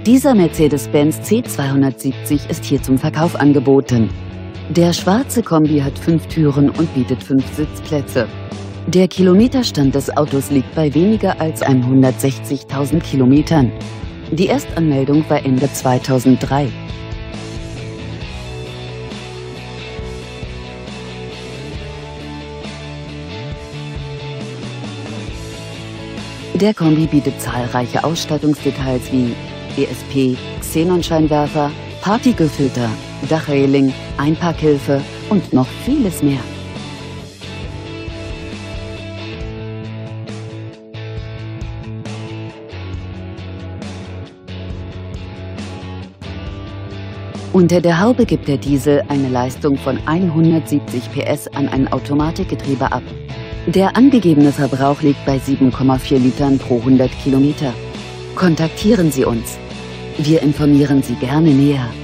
Dieser Mercedes-Benz C270 ist hier zum Verkauf angeboten. Der schwarze Kombi hat 5 Türen und bietet 5 Sitzplätze. Der Kilometerstand des Autos liegt bei weniger als 160.000 Kilometern. Die Erstanmeldung war Ende 2003. Der Kombi bietet zahlreiche Ausstattungsdetails wie ESP, Xenonscheinwerfer, Partikelfilter, Dachreling, Einparkhilfe und noch vieles mehr. Unter der Haube gibt der Diesel eine Leistung von 170 PS an ein Automatikgetriebe ab. Der angegebene Verbrauch liegt bei 7,4 Litern pro 100 Kilometer. Kontaktieren Sie uns. Wir informieren Sie gerne näher.